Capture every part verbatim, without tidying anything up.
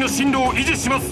の進路を維持します。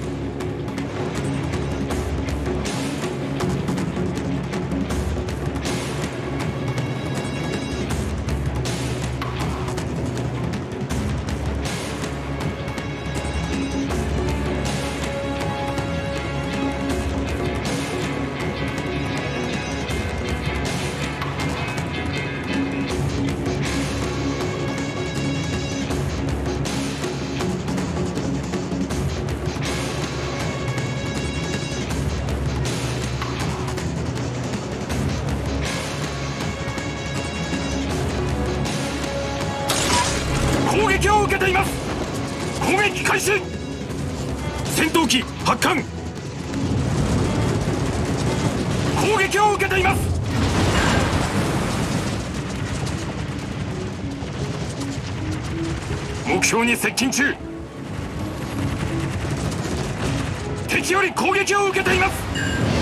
攻撃を受けています。攻撃開始。戦闘機発艦。攻撃を受けています。目標に接近中。敵より攻撃を受けています。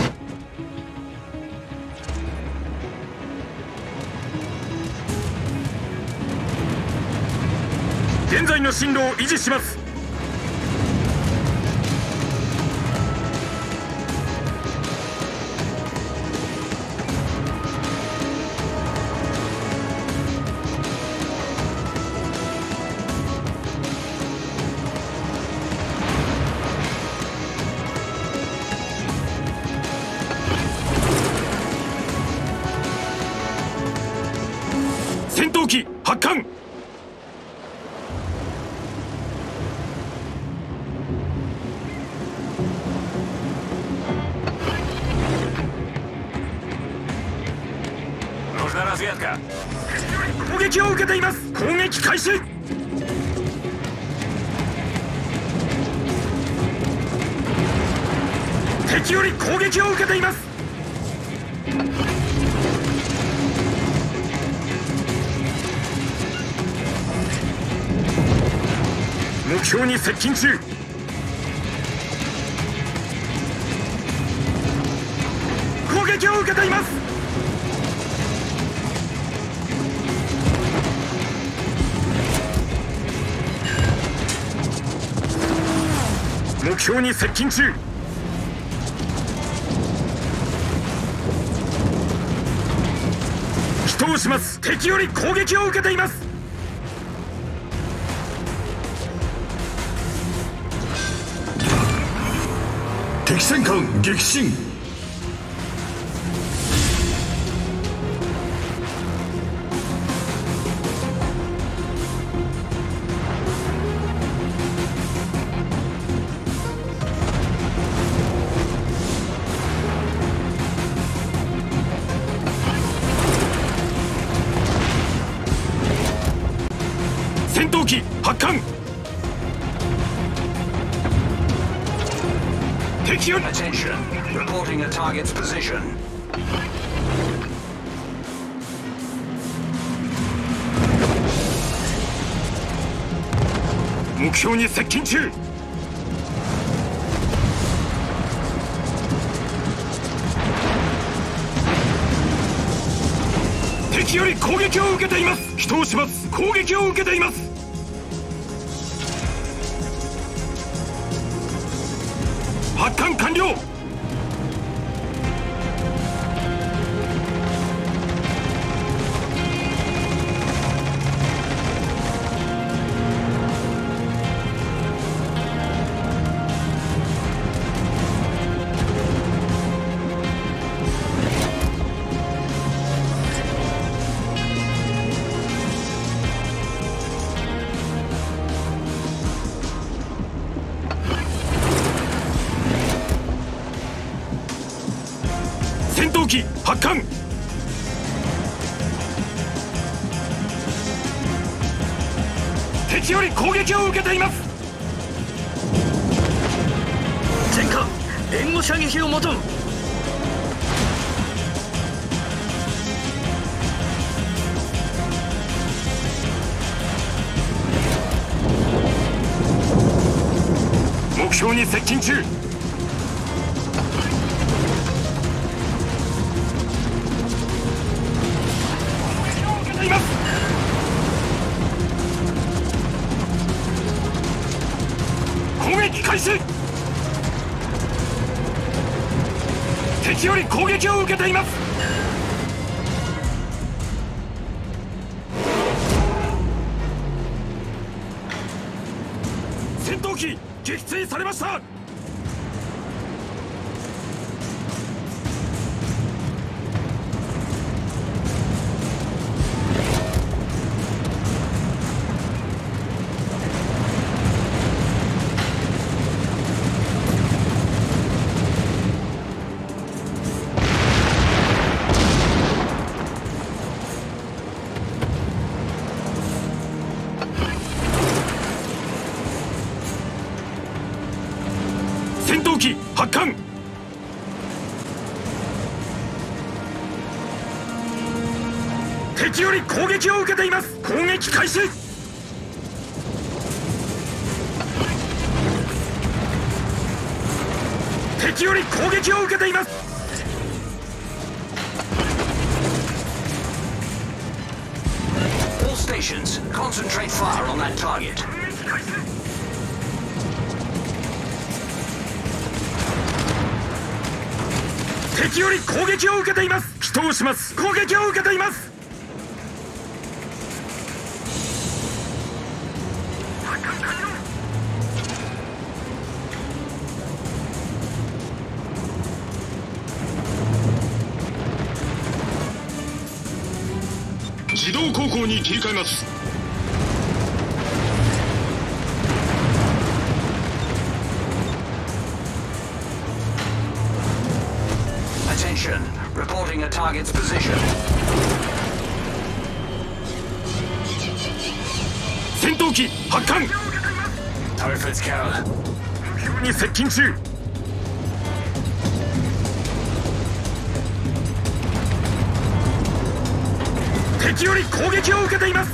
現在の進路を維持します。戦闘機発艦。攻撃を受けています。攻撃開始。敵より攻撃を受けています。目標に接近中。攻撃を受けています。目標に接近中。人をします。敵より攻撃を受けています。敵戦艦撃沈。戦闘機発艦。敵より Attention, reporting a target's position. 目標に接近中。敵より攻撃を受けています。人をします。攻撃を受けています。発艦完了。戦闘機発艦。敵より攻撃を受けています。 戦艦援護射撃を求む。 目標に接近中。攻攻撃開始。敵より攻撃を受けています。戦闘機撃墜されました。戦闘機発艦。敵より攻撃を受けています。攻撃開始。敵より攻撃を受けています。 All stations, concentrate fire on that target. 敵より攻撃を受けています。祈祷します。攻撃を受けています。自動航行に切り替えます。 Attention, reporting a target's position. 戦闘機発艦。 Target's carrier. 目標に接近中。敵より攻撃を受けています。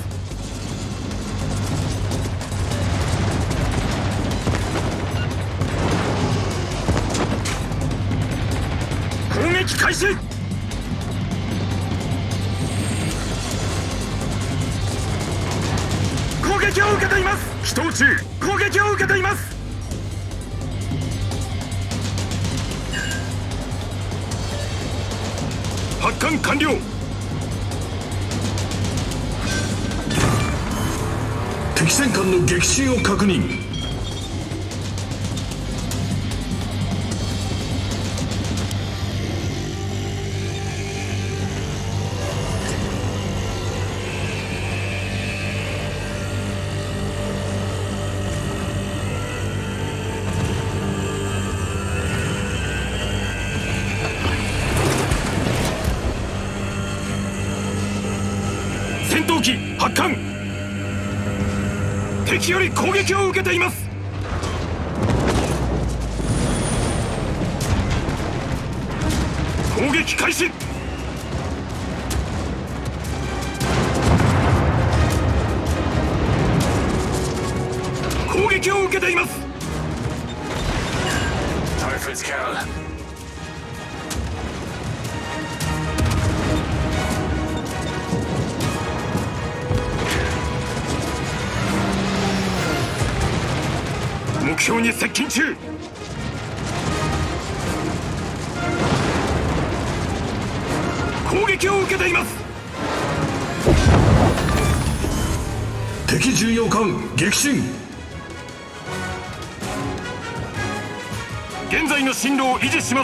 攻撃開始。攻撃を受けています。祈祷中。攻撃を受けています。発艦完了。敵戦艦の撃沈を確認。戦闘機発艦。敵より攻撃を受けています。攻撃開始。攻撃を受けています。目標に接近中。攻撃を受けています。敵巡洋艦撃沈。現在の進路を維持します。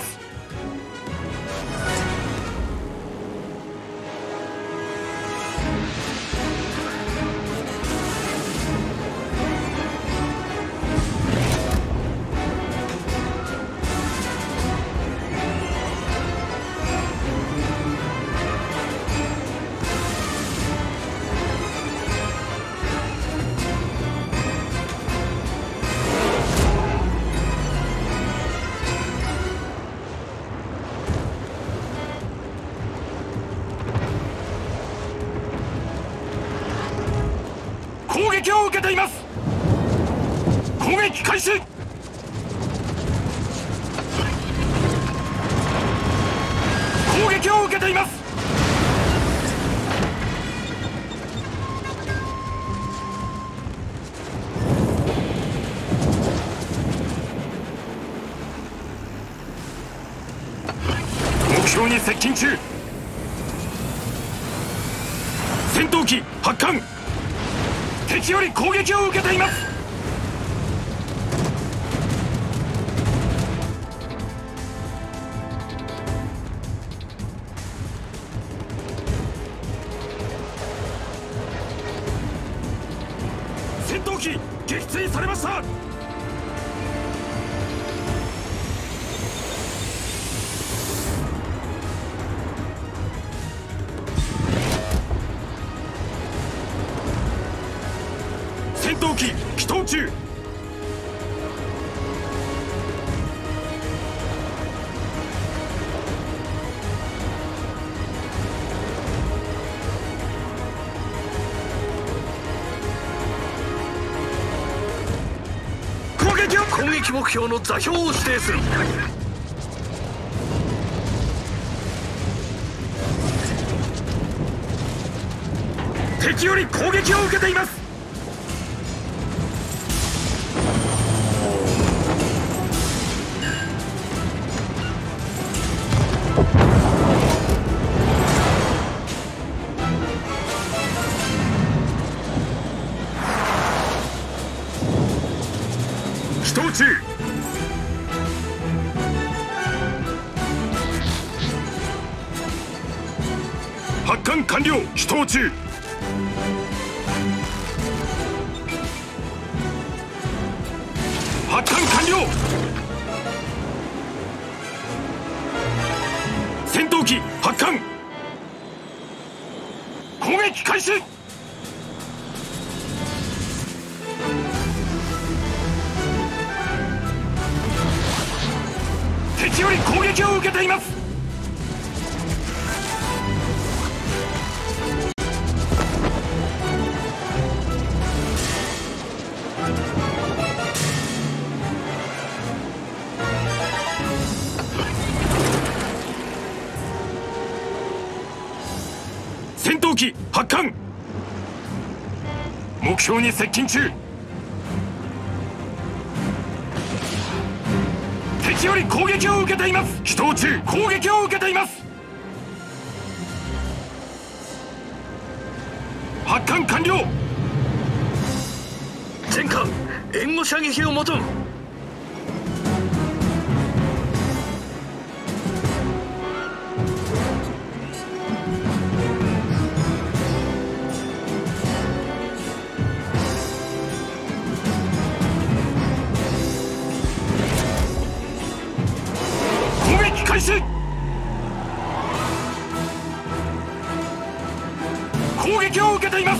攻撃を受けています。攻撃開始。攻撃を受けています。 標に接近中。戦闘機発艦。敵より攻撃を受けています。戦闘機撃墜されました。戦闘機起動中。攻撃を攻撃目標の座標を指定する。敵より攻撃を受けています。起動中。発艦完了。起動中。発艦完了。戦闘機発艦。攻撃開始。敵より攻撃を受けています。戦闘機発艦。目標に接近中。敵より攻撃を受けています。起動中。攻撃を受けています。発艦完了。 戦艦援護射撃を求む。 開始。攻撃を受けています。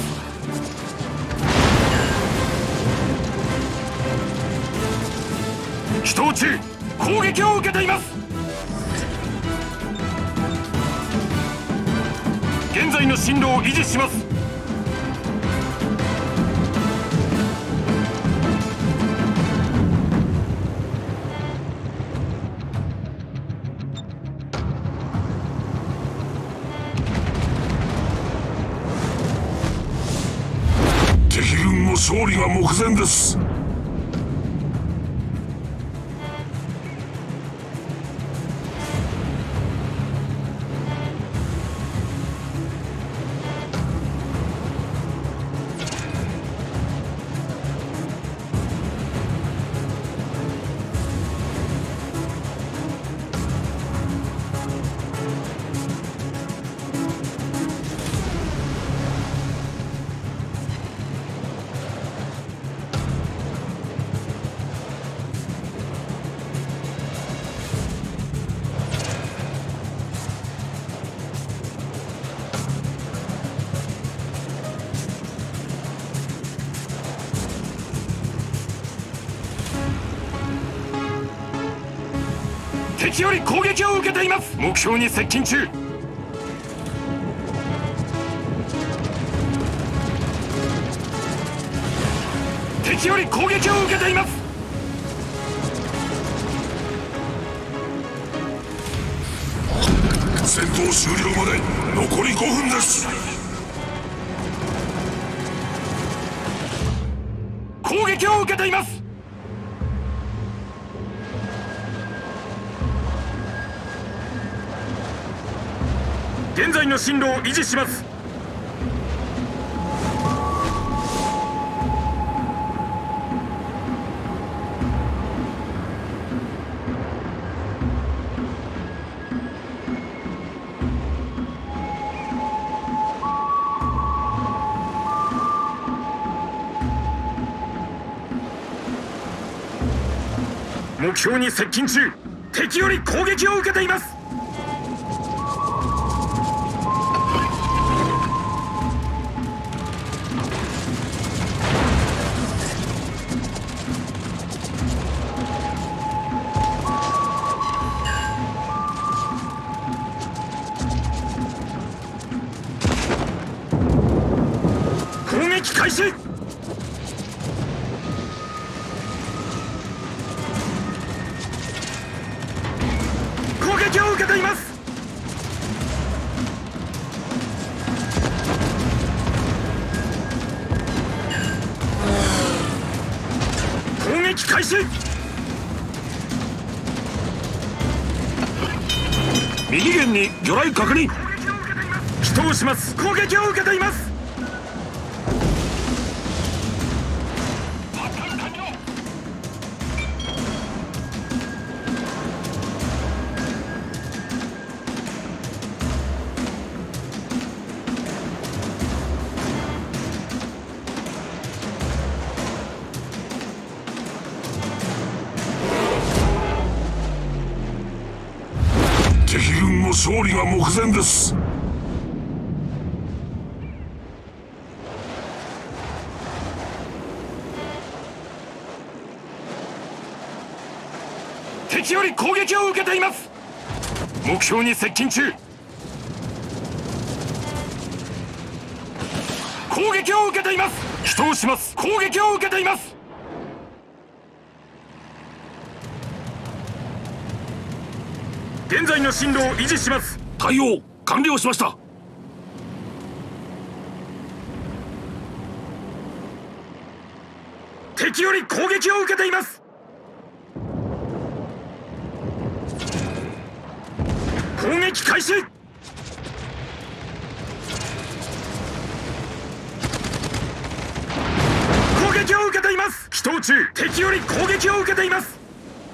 起動中。攻撃を受けています。現在の進路を維持します。 敵軍の勝利が目前です。 敵より攻撃を受けています。目標に接近中。敵より攻撃を受けています。 戦闘終了まで残りごふんです。 攻撃を受けています。 現在の進路を維持します。目標に接近中。敵より攻撃を受けています。攻撃開始。攻撃を受けています。攻撃開始。 右舷に魚雷確認。 祈祷します。攻撃を受けています。 敵軍の勝利が目前です。 敵より攻撃を受けています。目標に接近中。攻撃を受けています。祈祷します。攻撃を受けています。現在の進路を維持します。 対応完了しました。 敵より攻撃を受けています。攻撃開始。攻撃を受けています。祈祷中。敵より攻撃を受けています。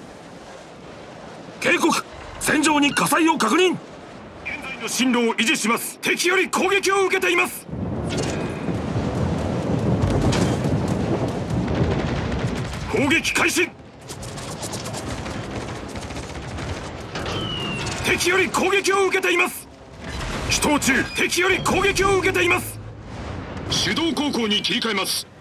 警告、戦場に火災を確認。 現在の進路を維持します。敵より攻撃を受けています。攻撃開始。敵より攻撃を受けています。祈祷中。敵より攻撃を受けています。 手動航行に切り替えます。